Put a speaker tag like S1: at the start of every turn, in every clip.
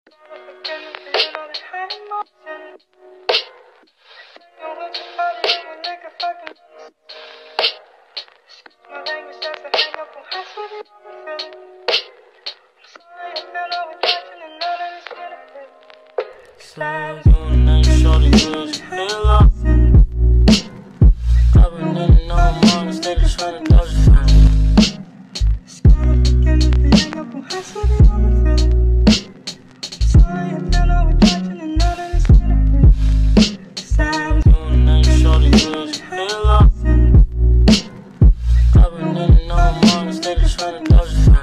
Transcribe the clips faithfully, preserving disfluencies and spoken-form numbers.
S1: Slide on that shorty good hell up. I've been letting all mine steady trying to dodge it. On that shorty good hell up. I've been letting all mine steady trying to dodge it.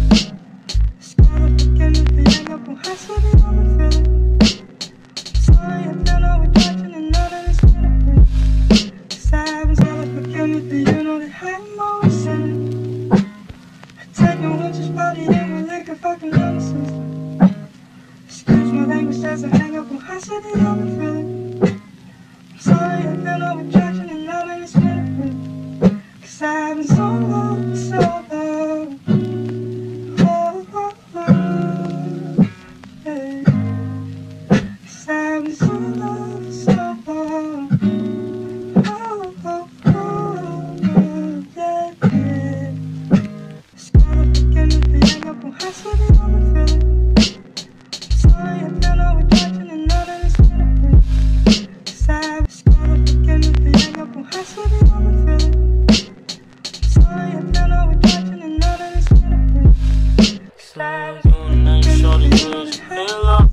S2: As I hang up on high city, I've been feeling. I'm sorry, I feel no attraction and now that it's been. Cause I've been so long, so long. Oh, oh, oh, yeah. Cause I've been so long, so long. Oh, oh, oh, yeah, yeah. Just gotta begin to hang up on high city, I've been feeling. Sorry, I feel no attraction and now that it's been. Cause I've just gotta begin to hang up on high city, I've been feeling. Sorry, I feel no attraction and now that it's been.
S1: Slide on that shorty good hell up.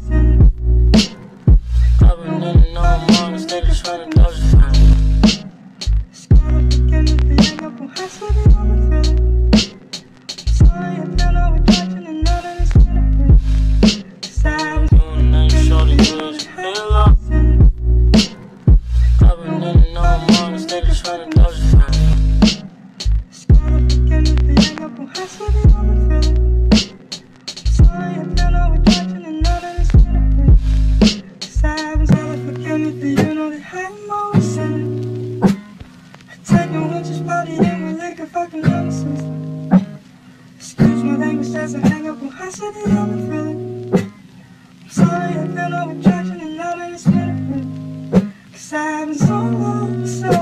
S1: I've been letting all mine steady trying to dodge it.
S2: Just gotta begin to hang up on high city, I've been feeling. Sorry, I feel no attraction and now that it's been. Cause I've
S1: On that shorty good hell up. I've been letting all mine steady trying to dodge it.
S2: just gotta begin to hang up on high city, I've been feeling. Sorry, I feel no attraction and now that it's been. Cause I've been telling forgive me, but you know that I'm always sinning. I take no interest, party in with liquor, fucking nonsense. Excuse my language as I hang up on high city, I've been feeling. I'm sorry, I feel no attraction and now that it's been. Cause I've been so long, so